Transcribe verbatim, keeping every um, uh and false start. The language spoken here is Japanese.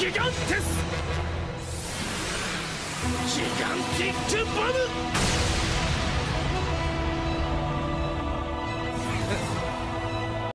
ガンテスギガンティックボム